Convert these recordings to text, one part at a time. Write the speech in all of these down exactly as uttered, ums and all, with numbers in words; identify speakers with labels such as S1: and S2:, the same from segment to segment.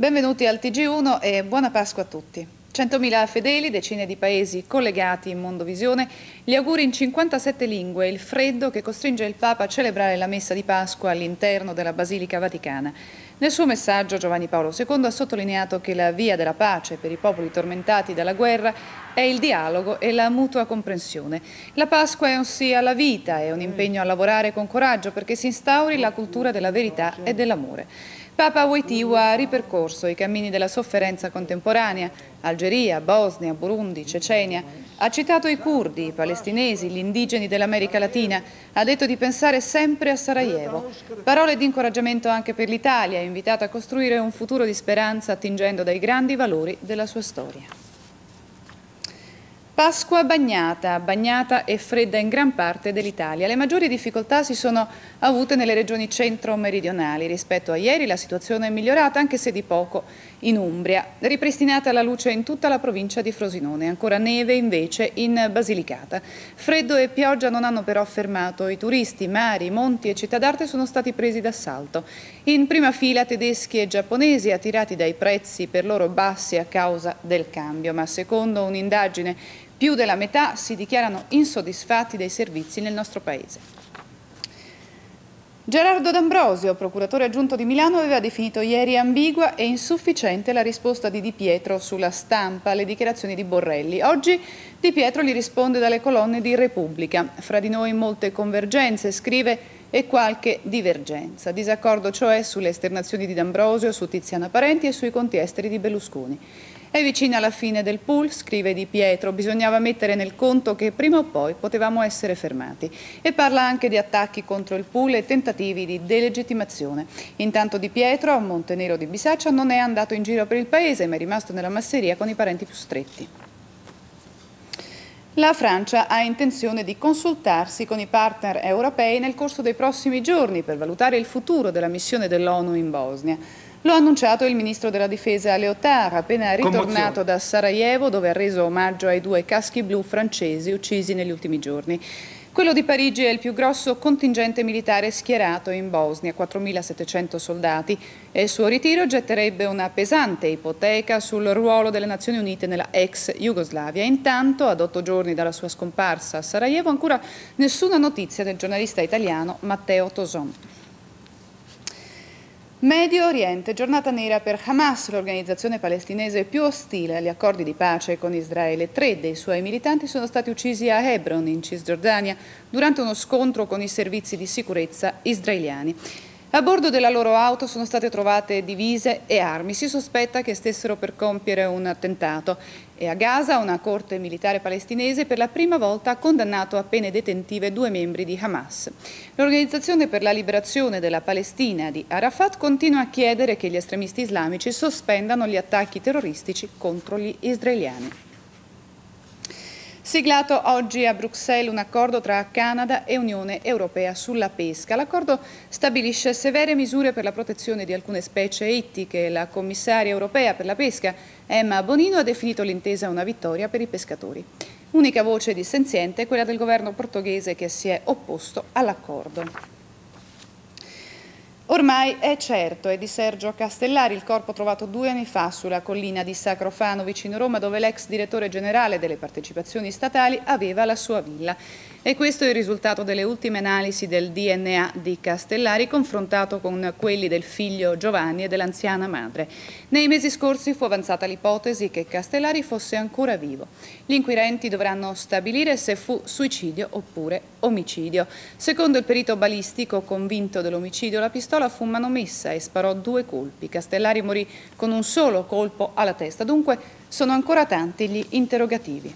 S1: Benvenuti al T G uno e buona Pasqua a tutti. centomila fedeli, decine di paesi collegati in Mondovisione, gli auguri in cinquantasette lingue, il freddo che costringe il Papa a celebrare la messa di Pasqua all'interno della Basilica Vaticana. Nel suo messaggio Giovanni Paolo secondo ha sottolineato che la via della pace per i popoli tormentati dalla guerra è il dialogo e la mutua comprensione. La Pasqua è un sì alla vita, è un impegno a lavorare con coraggio perché si instauri la cultura della verità e dell'amore. Papa Wojtyła ha ripercorso i cammini della sofferenza contemporanea, Algeria, Bosnia, Burundi, Cecenia. Ha citato i curdi, i palestinesi, gli indigeni dell'America Latina. Ha detto di pensare sempre a Sarajevo. Parole di incoraggiamento anche per l'Italia, invitata a costruire un futuro di speranza attingendo dai grandi valori della sua storia. Pasqua bagnata, bagnata e fredda in gran parte dell'Italia. Le maggiori difficoltà si sono avute nelle regioni centro-meridionali. Rispetto a ieri la situazione è migliorata, anche se di poco, in Umbria. Ripristinata la luce in tutta la provincia di Frosinone. Ancora neve invece in Basilicata. Freddo e pioggia non hanno però fermato i turisti. Mari, monti e città d'arte sono stati presi d'assalto. In prima fila tedeschi e giapponesi attirati dai prezzi per loro bassi a causa del cambio. Ma secondo un'indagine più della metà si dichiarano insoddisfatti dei servizi nel nostro Paese. Gerardo D'Ambrosio, procuratore aggiunto di Milano, aveva definito ieri ambigua e insufficiente la risposta di Di Pietro sulla stampa alle dichiarazioni di Borrelli. Oggi Di Pietro gli risponde dalle colonne di Repubblica. Fra di noi molte convergenze, scrive, e qualche divergenza. Disaccordo cioè sulle esternazioni di D'Ambrosio, su Tiziana Parenti e sui conti esteri di Berlusconi. È vicina alla fine del pool, scrive Di Pietro, bisognava mettere nel conto che prima o poi potevamo essere fermati. E parla anche di attacchi contro il pool e tentativi di delegittimazione. Intanto Di Pietro, a Montenero di Bisaccia, non è andato in giro per il paese, ma è rimasto nella masseria con i parenti più stretti. La Francia ha intenzione di consultarsi con i partner europei nel corso dei prossimi giorni per valutare il futuro della missione dell'ONU in Bosnia. Lo ha annunciato il ministro della difesa Léotard, appena ritornato da Sarajevo, dove ha reso omaggio ai due caschi blu francesi uccisi negli ultimi giorni. Quello di Parigi è il più grosso contingente militare schierato in Bosnia, quattromilasettecento soldati, e il suo ritiro getterebbe una pesante ipoteca sul ruolo delle Nazioni Unite nella ex Jugoslavia. Intanto, ad otto giorni dalla sua scomparsa a Sarajevo, ancora nessuna notizia del giornalista italiano Matteo Toson. Medio Oriente, giornata nera per Hamas, l'organizzazione palestinese più ostile agli accordi di pace con Israele. Tre dei suoi militanti sono stati uccisi a Hebron, in Cisgiordania, durante uno scontro con i servizi di sicurezza israeliani. A bordo della loro auto sono state trovate divise e armi. Si sospetta che stessero per compiere un attentato. E a Gaza una corte militare palestinese per la prima volta ha condannato a pene detentive due membri di Hamas. L'Organizzazione per la liberazione della Palestina di Arafat continua a chiedere che gli estremisti islamici sospendano gli attacchi terroristici contro gli israeliani. Siglato oggi a Bruxelles un accordo tra Canada e Unione Europea sulla pesca. L'accordo stabilisce severe misure per la protezione di alcune specie ittiche. La commissaria europea per la pesca, Emma Bonino, ha definito l'intesa una vittoria per i pescatori. Unica voce dissenziente è quella del governo portoghese che si è opposto all'accordo. Ormai è certo, è di Sergio Castellari, il corpo trovato due anni fa sulla collina di Sacrofano vicino Roma, dove l'ex direttore generale delle partecipazioni statali aveva la sua villa. E questo è il risultato delle ultime analisi del D N A di Castellari confrontato con quelli del figlio Giovanni e dell'anziana madre. Nei mesi scorsi fu avanzata l'ipotesi che Castellari fosse ancora vivo. Gli inquirenti dovranno stabilire se fu suicidio oppure omicidio. Secondo il perito balistico convinto dell'omicidio, la pistola fu manomessa e sparò due colpi. Castellari morì con un solo colpo alla testa. Dunque sono ancora tanti gli interrogativi.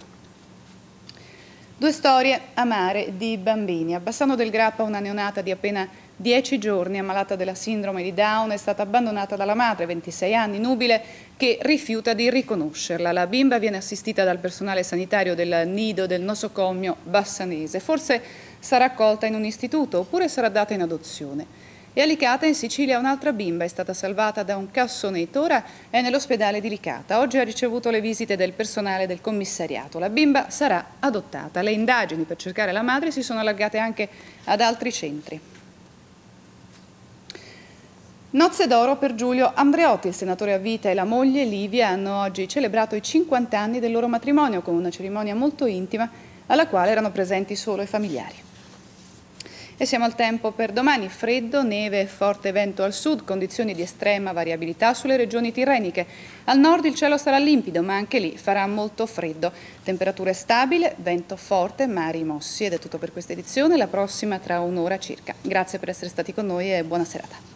S1: Due storie amare di bambini. A Bassano del Grappa una neonata di appena dieci giorni, ammalata della sindrome di Down, è stata abbandonata dalla madre, ventisei anni, nubile, che rifiuta di riconoscerla. La bimba viene assistita dal personale sanitario del nido del nosocomio bassanese. Forse sarà accolta in un istituto oppure sarà data in adozione. E a Licata, in Sicilia, un'altra bimba è stata salvata da un cassonetto, ora è nell'ospedale di Licata. Oggi ha ricevuto le visite del personale del commissariato. La bimba sarà adottata. Le indagini per cercare la madre si sono allargate anche ad altri centri. Nozze d'oro per Giulio Andreotti, il senatore a vita e la moglie Livia hanno oggi celebrato i cinquanta anni del loro matrimonio con una cerimonia molto intima alla quale erano presenti solo i familiari. E siamo al tempo per domani: freddo, neve e forte vento al sud, condizioni di estrema variabilità sulle regioni tirreniche. Al nord il cielo sarà limpido, ma anche lì farà molto freddo. Temperature stabili, vento forte, mari mossi. Ed è tutto per questa edizione, la prossima tra un'ora circa. Grazie per essere stati con noi e buona serata.